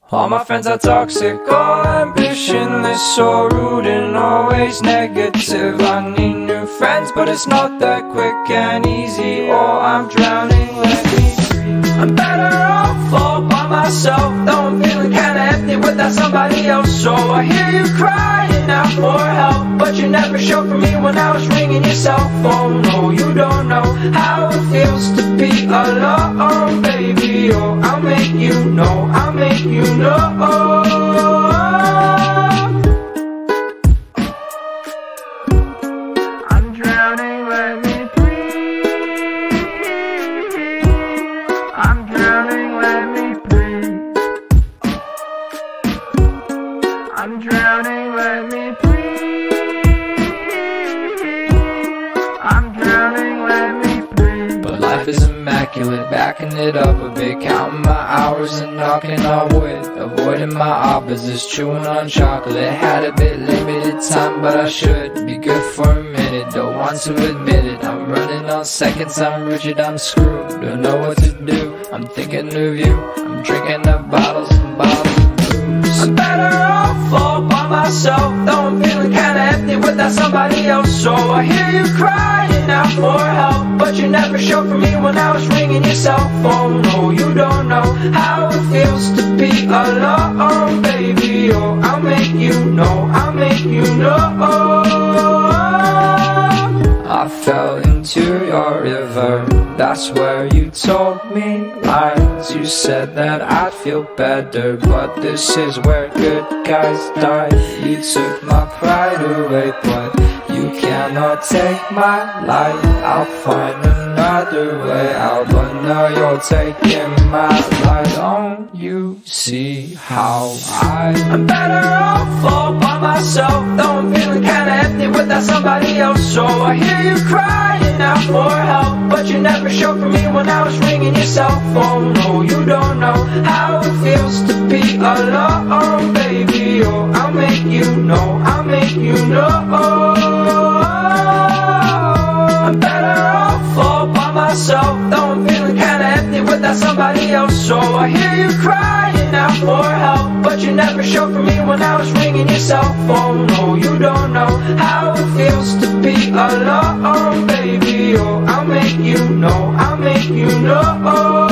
All my friends are toxic, all ambitionless, so rude and always negative. I need new friends, but it's not that quick and easy, or I'm drowning, let me breathe. I'm better off all by myself, though I'm feeling kinda empty without somebody else. So I hear you crying out for help, but you never showed for me when I was ringing your cell phone. No, you don't know how it feels to be alone, baby. Oh, I'll make you know, I'll make you know. I'm drowning, let me breathe. I'm drowning, let me breathe. I'm drowning, let me breathe. I'm drowning, let me breathe. But life is immaculate, backing it up a bit, counting my hours and knocking on wood, avoiding my opposites, chewing on chocolate. Had a bit limited time, but I should be good for a minute. Don't want to admit it, I'm running on seconds, I'm rigid, I'm screwed. Don't know what to do, I'm thinking of you. I'm drinking up bottles and bottles of booze. I'm better off all by myself, though I'm feeling kinda empty without somebody else. So I hear you crying out for help, but you never showed for me when I was ringing your cell phone. No, you don't know how it feels to be alone, baby. Oh, I'll make you know, I'll make you know. I fell into your river, that's where you told me lies. You said that I'd feel better, but this is where good guys die. You took my pride away, but you cannot take my life. I'll find another way out, but now you're taking my life. Don't you see how I'm better off all by myself, though I'm feeling kinda empty without somebody else. So I hear you crying out for help, but you never showed for me when I was ringing your cell phone. No, you don't know how it feels to be alone, baby. Oh, I'll make you know, I'll make you know. I'm better off all by myself, though I'm feeling kinda empty without somebody else. So I hear you crying out for help, but you never showed for me when I was ringing your cell phone. No, you don't know how it feels to be alone, baby. Oh, I'll make you know, I'll make you know.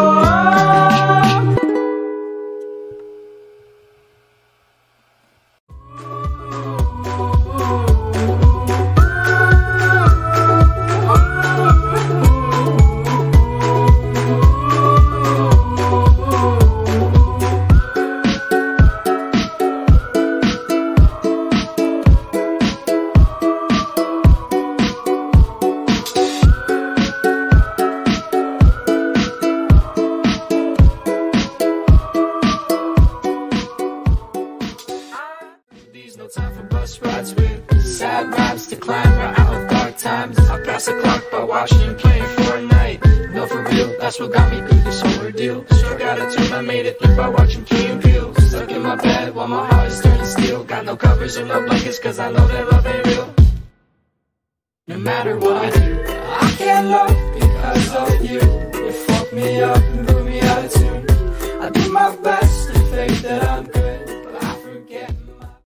No time for bus rides with sad raps to climb right out of dark times. I pass the clock by watching you playing Fortnite. No, for real, that's what got me through this whole ordeal. Struck out a turn, I made it through by watching Key and Peele. Stuck in my bed while my heart is turning steel. Got no covers or no blankets, cause I know that love ain't real. No matter what I do, I can't love because of you. You fucked me up and blew me out of tune. I did my best